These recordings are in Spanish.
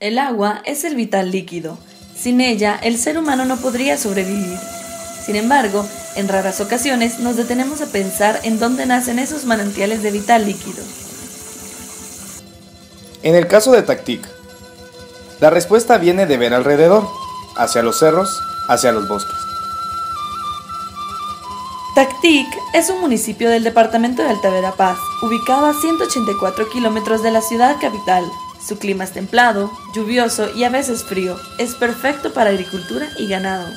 El agua es el vital líquido. Sin ella, el ser humano no podría sobrevivir. Sin embargo, en raras ocasiones nos detenemos a pensar en dónde nacen esos manantiales de vital líquido. En el caso de Tactic, la respuesta viene de ver alrededor, hacia los cerros, hacia los bosques. Tactic es un municipio del departamento de Alta Verapaz, ubicado a 184 kilómetros de la ciudad capital. Su clima es templado, lluvioso y a veces frío. Es perfecto para agricultura y ganado.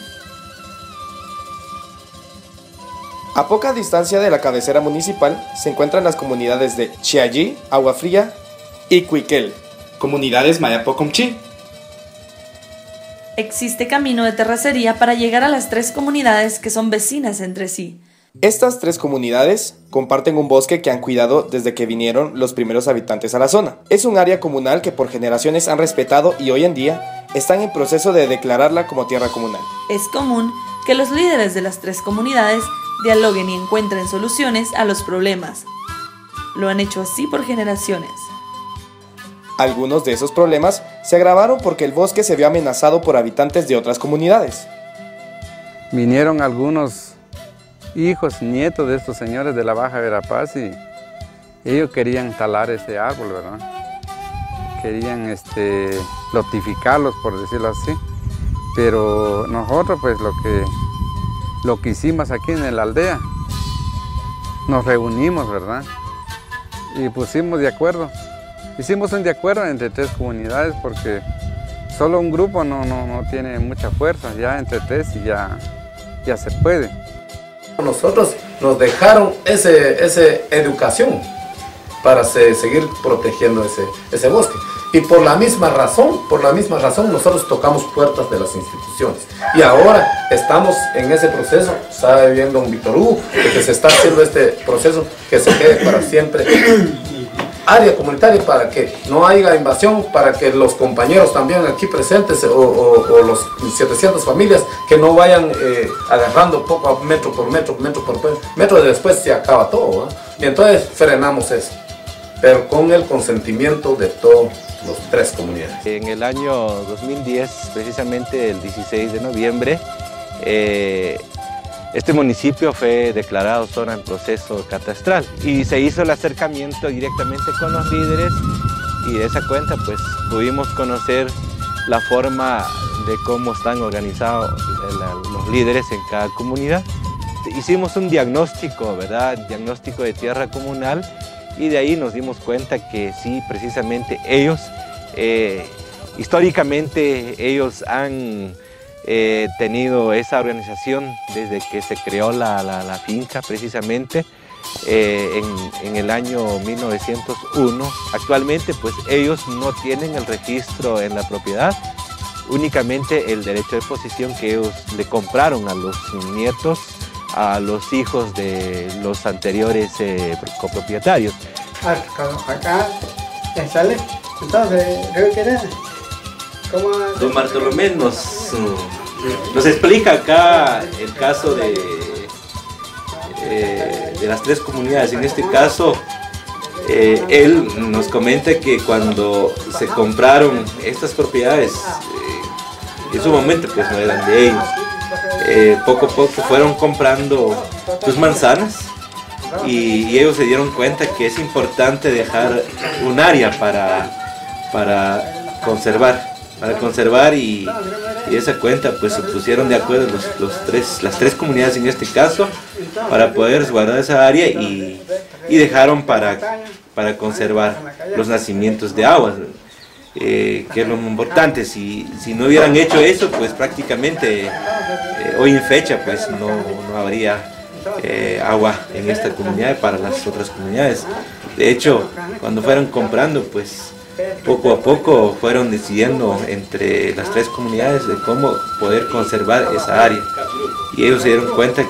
A poca distancia de la cabecera municipal se encuentran las comunidades de Chiallí, Agua Fría y Cuiquel, comunidades Mayapocomchí. Existe camino de terracería para llegar a las tres comunidades que son vecinas entre sí. Estas tres comunidades comparten un bosque que han cuidado desde que vinieron los primeros habitantes a la zona. Es un área comunal que por generaciones han respetado y hoy en día están en proceso de declararla como tierra comunal. Es común que los líderes de las tres comunidades dialoguen y encuentren soluciones a los problemas. Lo han hecho así por generaciones. Algunos de esos problemas se agravaron porque el bosque se vio amenazado por habitantes de otras comunidades. Vinieron algunos hijos, nietos de estos señores de la Baja Verapaz y ellos querían talar ese árbol, ¿verdad? Querían lotificarlos, por decirlo así. Pero nosotros pues lo que hicimos aquí en la aldea, nos reunimos, ¿verdad? Y pusimos de acuerdo. Hicimos un de acuerdo entre tres comunidades porque solo un grupo no tiene mucha fuerza, ya entre tres y ya se puede. Nosotros nos dejaron esa educación para seguir protegiendo ese bosque. Y por la misma razón nosotros tocamos puertas de las instituciones. Y ahora estamos en ese proceso, está viviendo un Víctor Hugo, que se está haciendo este proceso que se quede para siempre. Área comunitaria para que no haya invasión, para que los compañeros también aquí presentes o los 700 familias que no vayan agarrando poco a metro por metro, y después se acaba todo, ¿eh? Y entonces frenamos eso, pero con el consentimiento de todas las tres comunidades. En el año 2010, precisamente el 16 de noviembre, este municipio fue declarado zona en proceso catastral y se hizo el acercamiento directamente con los líderes y de esa cuenta pues pudimos conocer la forma de cómo están organizados los líderes en cada comunidad. Hicimos un diagnóstico, ¿verdad? Diagnóstico de tierra comunal y de ahí nos dimos cuenta que sí, precisamente ellos, históricamente ellos han tenido esa organización desde que se creó la finca precisamente en el año 1901. Actualmente pues ellos no tienen el registro en la propiedad, únicamente el derecho de posesión que ellos le compraron a los nietos, a los hijos de los anteriores copropietarios. Acá sale, entonces creo que era. Don Bartolomé nos explica acá el caso de las tres comunidades. En este caso, él nos comenta que cuando se compraron estas propiedades, en su momento pues no eran de ellos. Poco a poco fueron comprando sus manzanas y ellos se dieron cuenta que es importante dejar un área para conservar y de esa cuenta pues se pusieron de acuerdo las tres comunidades en este caso para poder resguardar esa área y dejaron para conservar los nacimientos de aguas, que es lo importante. Si no hubieran hecho eso pues prácticamente hoy en fecha pues no habría agua en esta comunidad para las otras comunidades. De hecho, cuando fueron comprando pues poco a poco fueron decidiendo entre las tres comunidades de cómo poder conservar esa área y ellos se dieron cuenta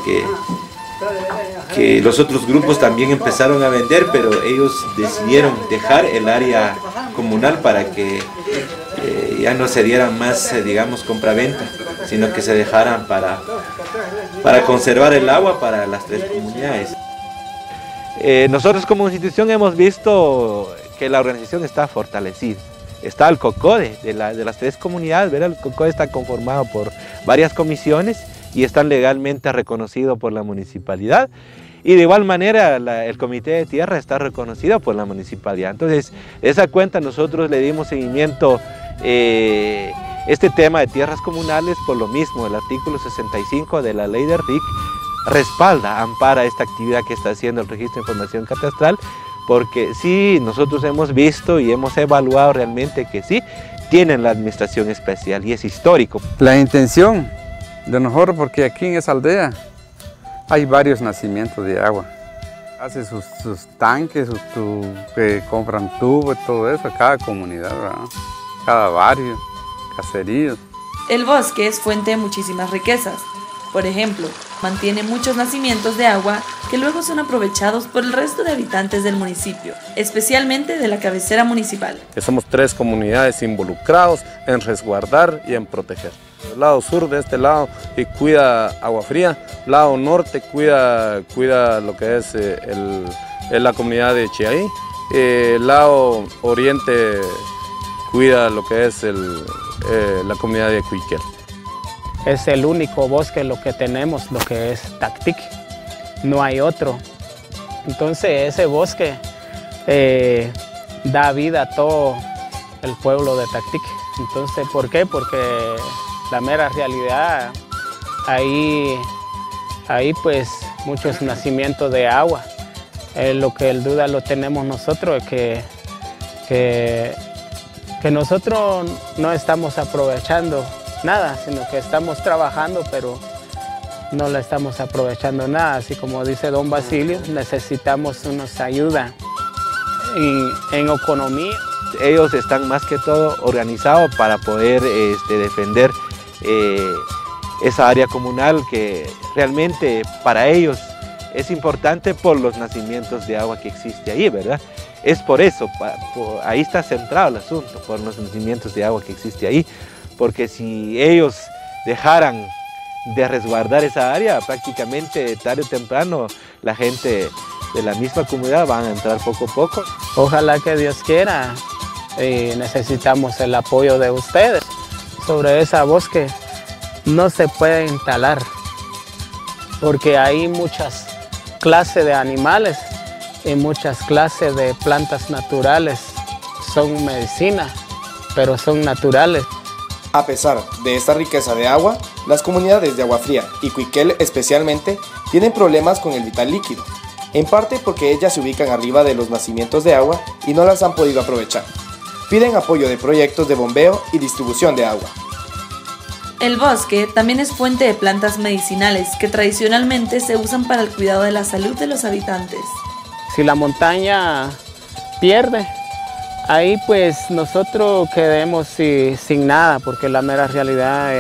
que los otros grupos también empezaron a vender, pero ellos decidieron dejar el área comunal para que ya no se dieran más, digamos, compraventa, sino que se dejaran para conservar el agua para las tres comunidades. Nosotros como institución hemos visto que la organización está fortalecida. está el COCODE de las 3 comunidades, ¿verdad? El COCODE está conformado por varias comisiones y están legalmente reconocidos por la municipalidad. Y de igual manera el Comité de Tierra está reconocido por la municipalidad. Entonces, de esa cuenta nosotros le dimos seguimiento este tema de tierras comunales por lo mismo. El artículo 65 de la ley de RIC respalda, ampara esta actividad que está haciendo el Registro de Información Catastral, porque sí, nosotros hemos visto y hemos evaluado realmente que sí, tienen la administración especial y es histórico. La intención de nosotros, porque aquí en esa aldea hay varios nacimientos de agua. Hace sus tanques, que compran tubos, todo eso, cada comunidad, ¿verdad? Cada barrio, caserío. El bosque es fuente de muchísimas riquezas. Por ejemplo, mantiene muchos nacimientos de agua que luego son aprovechados por el resto de habitantes del municipio, especialmente de la cabecera municipal. Somos 3 comunidades involucrados en resguardar y en proteger. El lado sur de este lado cuida Agua Fría, lado norte cuida lo que es la comunidad de Chiaí, el lado oriente cuida lo que es la comunidad de Cuiquel. Es el único bosque lo que tenemos, lo que es Tactic, no hay otro. Entonces ese bosque da vida a todo el pueblo de Tactic. Entonces, ¿por qué? Porque la mera realidad, ahí pues muchos nacimientos de agua. Lo que el duda lo tenemos nosotros es que nosotros no estamos aprovechando nada, sino que estamos trabajando, pero no le estamos aprovechando nada. Así como dice don Basilio, necesitamos unos ayuda en economía. Ellos están más que todo organizados para poder defender esa área comunal que realmente para ellos es importante por los nacimientos de agua que existe ahí, ¿verdad? Es por eso, ahí está centrado el asunto, por los nacimientos de agua que existe ahí, porque si ellos dejaran de resguardar esa área, prácticamente tarde o temprano la gente de la misma comunidad van a entrar poco a poco. Ojalá que Dios quiera, necesitamos el apoyo de ustedes. Sobre ese bosque no se puede instalar, porque hay muchas clases de animales y muchas clases de plantas naturales. Son medicina, pero son naturales. A pesar de esta riqueza de agua, las comunidades de Agua Fría y Cuiquel especialmente tienen problemas con el vital líquido, en parte porque ellas se ubican arriba de los nacimientos de agua y no las han podido aprovechar. Piden apoyo de proyectos de bombeo y distribución de agua. El bosque también es fuente de plantas medicinales que tradicionalmente se usan para el cuidado de la salud de los habitantes. Si la montaña pierde, ahí pues nosotros quedemos sin nada, porque la mera realidad,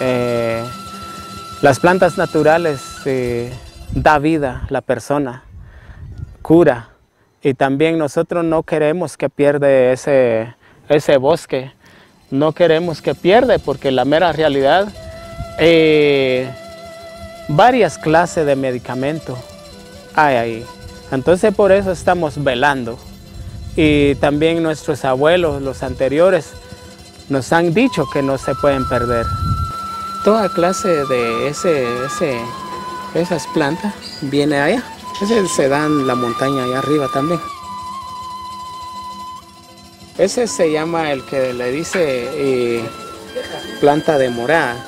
las plantas naturales da vida a la persona, cura, y también nosotros no queremos que pierda ese bosque, no queremos que pierda, porque la mera realidad, varias clases de medicamentos hay ahí, entonces por eso estamos velando. Y también nuestros abuelos, los anteriores, nos han dicho que no se pueden perder. Toda clase de esas plantas viene allá. Ese se da en la montaña allá arriba también. Ese se llama el que le dice planta de morada.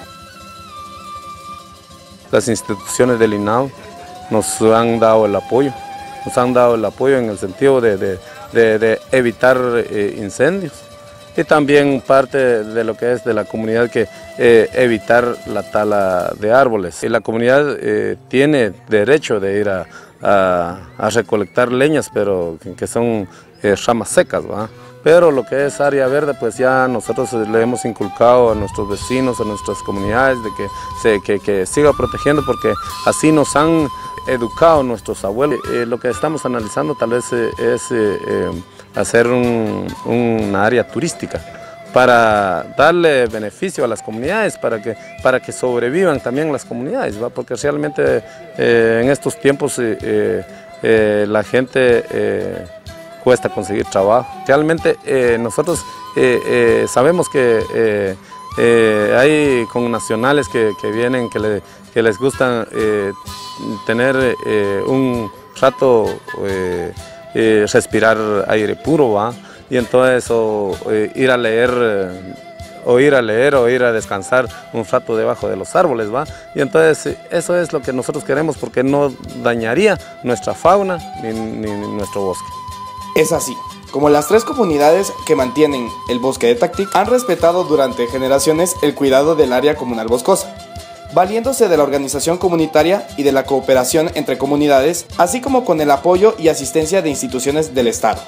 Las instituciones del INAO nos han dado el apoyo. Nos han dado el apoyo en el sentido de evitar incendios, y también parte de lo que es de la comunidad que evitar la tala de árboles. Y la comunidad tiene derecho de ir a recolectar leñas, pero que son ramas secas, ¿verdad? Pero lo que es área verde, pues ya nosotros le hemos inculcado a nuestros vecinos, a nuestras comunidades, de que siga protegiendo, porque así nos han educado nuestros abuelos. Lo que estamos analizando tal vez es hacer una área turística para darle beneficio a las comunidades, para que sobrevivan también las comunidades, ¿va? Porque realmente en estos tiempos la gente cuesta conseguir trabajo. Realmente nosotros sabemos que hay connacionales que vienen, que les gusta tener un rato, respirar aire puro, ¿va? Y entonces ir a leer o ir a descansar un rato debajo de los árboles, ¿va? Y entonces eso es lo que nosotros queremos, porque no dañaría nuestra fauna ni nuestro bosque. Es así, como las 3 comunidades que mantienen el bosque de Tactic han respetado durante generaciones el cuidado del área comunal boscosa, valiéndose de la organización comunitaria y de la cooperación entre comunidades, así como con el apoyo y asistencia de instituciones del Estado.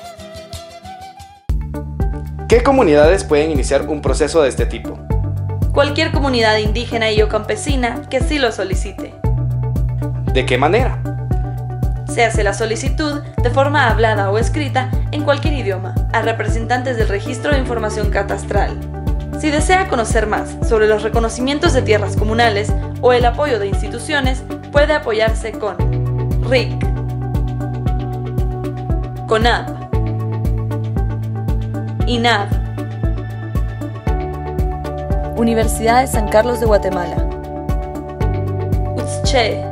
¿Qué comunidades pueden iniciar un proceso de este tipo? Cualquier comunidad indígena y o campesina que sí lo solicite. ¿De qué manera? Se hace la solicitud de forma hablada o escrita en cualquier idioma a representantes del Registro de Información Catastral. Si desea conocer más sobre los reconocimientos de tierras comunales o el apoyo de instituciones, puede apoyarse con RIC, CONAP, INAV, Universidad de San Carlos de Guatemala, UTSCHE,